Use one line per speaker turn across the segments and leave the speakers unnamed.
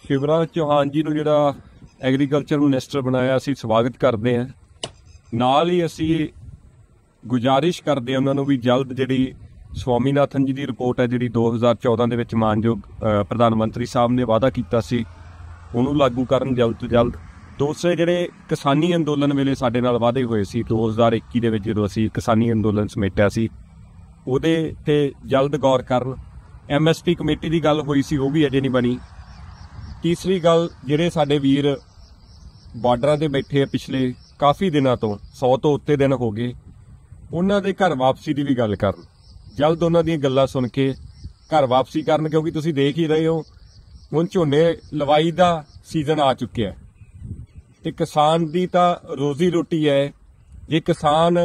शिवराज चौहान जी ਨੂੰ ਜਿਹੜਾ agriculture minister ਬਣਾਇਆ ਅਸੀਂ ਸਵਾਗਤ ਕਰਦੇ ਹਾਂ। ਨਾਲ ਹੀ ਅਸੀਂ ਗੁਜ਼ਾਰਿਸ਼ ਕਰਦੇ ਹਾਂ ਉਹਨਾਂ ਨੂੰ ਵੀ ਜਲਦ ਜਿਹੜੀ ਸਵਾਮੀਨਾਥਨ ਜੀ ਦੀ ਰਿਪੋਰਟ ਹੈ ਜਿਹੜੀ 2014 ਦੇ ਵਿੱਚ ਮਾਨਯੋਗ ਪ੍ਰਧਾਨ ਮੰਤਰੀ ਸਾਹਿਬ ਨੇ ਵਾਅਦਾ ਕੀਤਾ ਸੀ ਉਹਨੂੰ ਲਾਗੂ ਕਰਨ ਜਲਦ ਤੋਂ ਜਲਦ। ਦੂਸਰੇ ਜਿਹੜੇ ਕਿਸਾਨੀ ਅੰਦੋਲਨ ਵੇਲੇ ਸਾਡੇ ਨਾਲ ਵਾਅਦੇ ਹੋਏ ਸੀ 2021 ਦੇ ਵਿੱਚ ਜਦੋਂ ਅਸੀਂ ਕਿਸਾਨੀ ਅੰਦੋਲਨ ਸਮੇਟਿਆ ਸੀ ਉਹਦੇ ਤੇ ਜਲਦ ਗੌਰ ਕਰਨ। MSP ਕਮੇਟੀ ਦੀ ਗੱਲ ਹੋਈ ਸੀ ਉਹ ਵੀ ਅਜੇ ਨਹੀਂ ਬਣੀ। ਤੀਸਰੀ ਗੱਲ ਜਿਹੜੇ ਸਾਡੇ ਵੀਰ ਬਾਰਡਰਾਂ ਤੇ ਬੈਠੇ ਆ ਪਿਛਲੇ ਕਾਫੀ ਦਿਨਾਂ ਤੋਂ 100 ਤੋਂ ਉੱਤੇ ਦਿਨ ਹੋ ਗਏ ਉਹਨਾਂ ਦੇ ਘਰ ਵਾਪਸੀ ਦੀ ਵੀ ਗੱਲ ਕਰਨ। ਜਲਦ ਉਹਨਾਂ ਦੀਆਂ ਗੱਲਾਂ ਸੁਣ ਕੇ ਘਰ ਵਾਪਸੀ ਕਰਨ ਕਿਉਂਕਿ ਤੁਸੀਂ ਦੇਖ ਹੀ ਰਹੇ ਹੋ ਹੁਣ ਝੋਨੇ ਲਵਾਈ ਦਾ ਸੀਜ਼ਨ ਆ ਚੁੱਕਿਆ ਤੇ ਕਿਸਾਨ ਦੀ ਤਾਂ ਰੋਜ਼ੀ ਰੋਟੀ ਹੈ। ਜੇ ਕਿਸਾਨ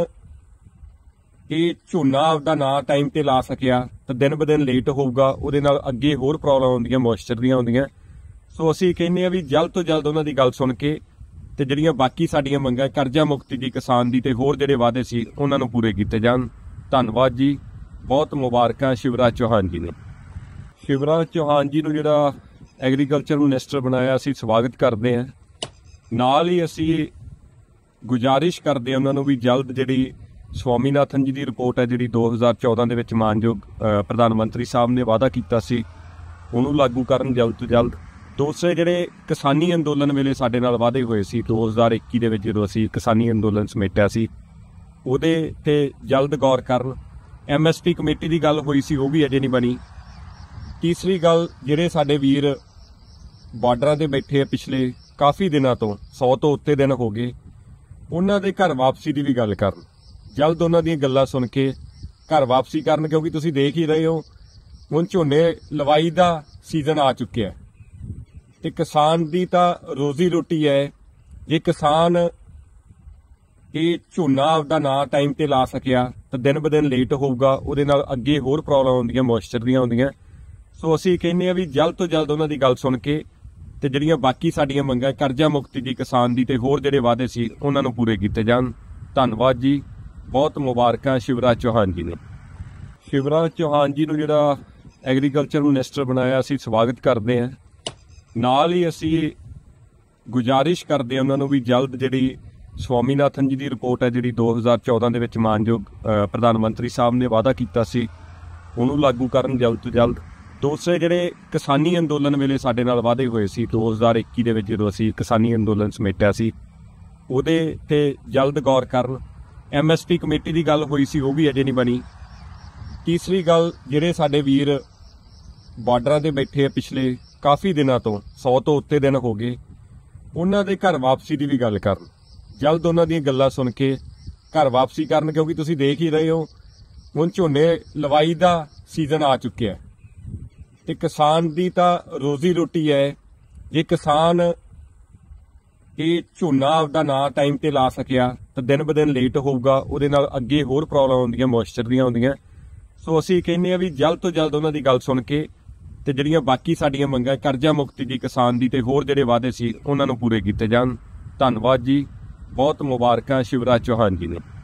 ਇਹ ਝੋਨਾ ਆਪਦਾ ਨਾ ਟਾਈਮ ਤੇ ਲਾ ਸਕਿਆ ਤਾਂ ਦਿਨ ਬ ਦਿਨ ਲੇਟ ਹੋਊਗਾ ਉਹਦੇ ਨਾਲ ਅੱਗੇ ਹੋਰ ਪ੍ਰੋਬਲਮ ਆਉਂਦੀਆਂ ਮੋਇਸਚਰ ਦੀਆਂ ਆਉਂਦੀਆਂ। ਸੋ ਅਸੀਂ ਕਹਿੰਦੇ ਆ ਵੀ ਜਲਦ ਤੋਂ ਜਲਦ ਉਹਨਾਂ ਦੀ ਗੱਲ ਸੁਣ ਕੇ ਤੇ ਜਿਹੜੀਆਂ ਬਾਕੀ ਸਾਡੀਆਂ ਮੰਗਾਂ ਕਰਜ਼ਾ ਮੁਕਤੀ ਦੀ ਕਿਸਾਨ ਦੀ ਤੇ ਹੋਰ ਜਿਹੜੇ ਵਾਅਦੇ ਸੀ ਉਹਨਾਂ ਨੂੰ ਪੂਰੇ ਕੀਤੇ ਜਾਣ। ਧੰਨਵਾਦ ਜੀ, ਬਹੁਤ ਮੁਬਾਰਕਾਂ ਸ਼ਿਵਰਾਜ ਚੌਹਾਨ ਜੀ ਨੂੰ। ਸ਼ਿਵਰਾਜ ਚੌਹਾਨ ਜੀ ਨੂੰ ਜਿਹੜਾ ਐਗਰੀਕਲਚਰ ਮਿਨਿਸਟਰ ਬਣਾਇਆ ਅਸੀਂ ਸਵਾਗਤ ਕਰਦੇ ਹਾਂ। ਨਾਲ ਹੀ ਅਸੀਂ ਗੁਜ਼ਾਰਿਸ਼ ਕਰਦੇ ਹਾਂ ਉਹਨਾਂ ਨੂੰ ਵੀ ਜਲਦ ਜਿਹੜੀ ਸਵਾਮੀਨਾਥਨ ਜੀ ਦੀ ਰਿਪੋਰਟ ਹੈ ਜਿਹੜੀ 2014 ਦੇ ਵਿੱਚ ਮਾਨਯੋਗ ਪ੍ਰਧਾਨ ਮੰਤਰੀ ਸਾਹਿਬ ਨੇ ਵਾਅਦਾ ਕੀਤਾ ਸੀ ਉਹਨੂੰ ਲਾਗੂ ਕਰਨ ਜਲਦ ਤੋਂ ਜਲਦ। ਦੂਸਰੇ ਜਿਹੜੇ ਕਿਸਾਨੀ ਅੰਦੋਲਨ ਵੇਲੇ ਸਾਡੇ ਨਾਲ ਵਾਅਦੇ ਹੋਏ ਸੀ 2021 ਦੇ ਵਿੱਚ ਜਦੋਂ ਅਸੀਂ ਕਿਸਾਨੀ ਅੰਦੋਲਨ ਸਮੇਟਿਆ ਸੀ ਉਹਦੇ ਤੇ ਜਲਦ ਗੌਰ ਕਰਨ। MSP ਕਮੇਟੀ ਦੀ ਗੱਲ ਹੋਈ ਸੀ ਉਹ ਵੀ ਅਜੇ ਨਹੀਂ ਬਣੀ। ਤੀਸਰੀ ਗੱਲ ਜਿਹੜੇ ਸਾਡੇ ਵੀਰ ਬਾਰਡਰਾਂ ਤੇ ਬੈਠੇ ਆ ਪਿਛਲੇ ਕਾਫੀ ਦਿਨਾਂ ਤੋਂ 100 ਤੋਂ ਉੱਤੇ ਦਿਨ ਹੋ ਗਏ ਉਹਨਾਂ ਦੇ ਘਰ ਵਾਪਸੀ ਦੀ ਵੀ ਗੱਲ ਕਰਨ। ਜਲਦ ਉਹਨਾਂ ਦੀਆਂ ਗੱਲਾਂ ਸੁਣ ਕੇ ਘਰ ਵਾਪਸੀ ਕਰਨ ਕਿਉਂਕਿ ਤੁਸੀਂ ਦੇਖ ਹੀ ਰਹੇ ਹੋ ਹੁਣ ਝੋਨੇ ਲਵਾਈ ਦਾ ਸੀਜ਼ਨ ਆ ਚੁੱਕਿਆ ਤੇ ਕਿਸਾਨ ਦੀ ਤਾਂ ਰੋਜ਼ੀ ਰੋਟੀ ਹੈ। ਜੇ ਕਿਸਾਨ ਇਹ ਝੋਨਾ ਆਪਦਾ ਨਾ ਟਾਈਮ ਤੇ ਲਾ ਸਕਿਆ ਤਾਂ ਦਿਨ ਬ ਦਿਨ ਲੇਟ ਹੋਊਗਾ ਉਹਦੇ ਨਾਲ ਅੱਗੇ ਹੋਰ ਪ੍ਰੋਬਲਮ ਆਉਂਦੀਆਂ ਮੋਇਸਚਰ ਦੀਆਂ ਆਉਂਦੀਆਂ। ਸੋ ਅਸੀਂ ਕਹਿੰਦੇ ਆ ਵੀ ਜਲਦ ਤੋਂ ਜਲਦ ਉਹਨਾਂ ਦੀ ਗੱਲ ਸੁਣ ਕੇ ਤੇ ਜਿਹੜੀਆਂ ਬਾਕੀ ਸਾਡੀਆਂ ਮੰਗਾਂ ਕਰਜ਼ਾ ਮੁਕਤੀ ਦੀ ਕਿਸਾਨ ਦੀ ਤੇ ਹੋਰ ਜਿਹੜੇ ਵਾਅਦੇ ਸੀ ਉਹਨਾਂ ਨੂੰ ਪੂਰੇ ਕੀਤੇ ਜਾਣ। ਧੰਨਵਾਦ ਜੀ, ਬਹੁਤ ਮੁਬਾਰਕਾਂ ਸ਼ਿਵਰਾਜ ਚੌਹਾਨ ਜੀ ਨੂੰ। ਸ਼ਿਵਰਾਜ ਚੌਹਾਨ ਜੀ ਨੂੰ ਜਿਹੜਾ ਐਗਰੀਕਲਚਰ ਮਿਨਿਸਟਰ ਬਣਾਇਆ ਅਸੀਂ ਸਵਾਗਤ ਕਰਦੇ ਹਾਂ। ਨਾਲ ਹੀ ਅਸੀਂ ਗੁਜ਼ਾਰਿਸ਼ ਕਰਦੇ ਹਾਂ ਉਹਨਾਂ ਨੂੰ ਵੀ ਜਲਦ ਜਿਹੜੀ ਸਵਾਮੀਨਾਥਨ ਜੀ ਦੀ ਰਿਪੋਰਟ ਹੈ ਜਿਹੜੀ 2014 ਦੇ ਵਿੱਚ ਮਾਨਯੋਗ ਪ੍ਰਧਾਨ ਮੰਤਰੀ ਸਾਹਿਬ ਨੇ ਵਾਅਦਾ ਕੀਤਾ ਸੀ ਉਹਨੂੰ ਲਾਗੂ ਕਰਨ ਜਲਦ ਤੋਂ ਜਲਦ। ਦੂਸਰੇ ਜਿਹੜੇ ਕਿਸਾਨੀ ਅੰਦੋਲਨ ਵੇਲੇ ਸਾਡੇ ਨਾਲ ਵਾਅਦੇ ਹੋਏ ਸੀ 2021 ਦੇ ਵਿੱਚ ਜਦੋਂ ਅਸੀਂ ਕਿਸਾਨੀ ਅੰਦੋਲਨ ਸਮੇਟਿਆ ਸੀ ਉਹਦੇ ਤੇ ਜਲਦ ਗੌਰ ਕਰਨ। MSP ਕਮੇਟੀ ਦੀ ਗੱਲ ਹੋਈ ਸੀ ਉਹ ਵੀ ਅਜੇ ਨਹੀਂ ਬਣੀ। ਤੀਸਰੀ ਗੱਲ ਜਿਹੜੇ ਸਾਡੇ ਵੀਰ ਬਾਰਡਰਾਂ ਤੇ ਬੈਠੇ ਆ ਪਿਛਲੇ ਕਾਫੀ ਦਿਨਾਂ ਤੋਂ 100 ਤੋਂ ਉੱਤੇ ਦਿਨ ਹੋ ਗਏ ਉਹਨਾਂ ਦੇ ਘਰ ਵਾਪਸੀ ਦੀ ਵੀ ਗੱਲ ਕਰਨ। ਜਲਦ ਉਹਨਾਂ ਦੀਆਂ ਗੱਲਾਂ ਸੁਣ ਕੇ ਘਰ ਵਾਪਸੀ ਕਰਨ ਕਿਉਂਕਿ ਤੁਸੀਂ ਦੇਖ ਹੀ ਰਹੇ ਹੋ ਹੁਣ ਝੋਨੇ ਲਵਾਈ ਦਾ ਸੀਜ਼ਨ ਆ ਚੁੱਕਿਆ ਤੇ ਕਿਸਾਨ ਦੀ ਤਾਂ ਰੋਜ਼ੀ ਰੋਟੀ ਹੈ। ਜੇ ਕਿਸਾਨ ਇਹ ਝੋਨਾ ਆਪਦਾ ਨਾ ਟਾਈਮ ਤੇ ਲਾ ਸਕਿਆ ਤਾਂ ਦਿਨ ਬ ਦਿਨ ਲੇਟ ਹੋਊਗਾ ਉਹਦੇ ਨਾਲ ਅੱਗੇ ਹੋਰ ਪ੍ਰੋਬਲਮ ਆਉਂਦੀਆਂ ਮੋਇਸਚਰ ਦੀਆਂ ਆਉਂਦੀਆਂ। ਸੋ ਅਸੀਂ ਕਹਿੰਦੇ ਆ ਵੀ ਜਲਦ ਤੋਂ ਜਲਦ ਉਹਨਾਂ ਦੀ ਗੱਲ ਸੁਣ ਕੇ ਤੇ ਜਿਹੜੀਆਂ ਬਾਕੀ ਸਾਡੀਆਂ ਮੰਗਾਂ ਕਰਜ਼ਾ ਮੁਕਤੀ ਦੀ ਕਿਸਾਨ ਦੀ ਤੇ ਹੋਰ ਜਿਹੜੇ ਵਾਅਦੇ ਸੀ ਉਹਨਾਂ ਨੂੰ ਪੂਰੇ ਕੀਤੇ ਜਾਣ। ਧੰਨਵਾਦ ਜੀ, ਬਹੁਤ ਮੁਬਾਰਕਾਂ ਸ਼ਿਵਰਾਜ ਚੌਹਾਨ ਜੀ ਨੂੰ।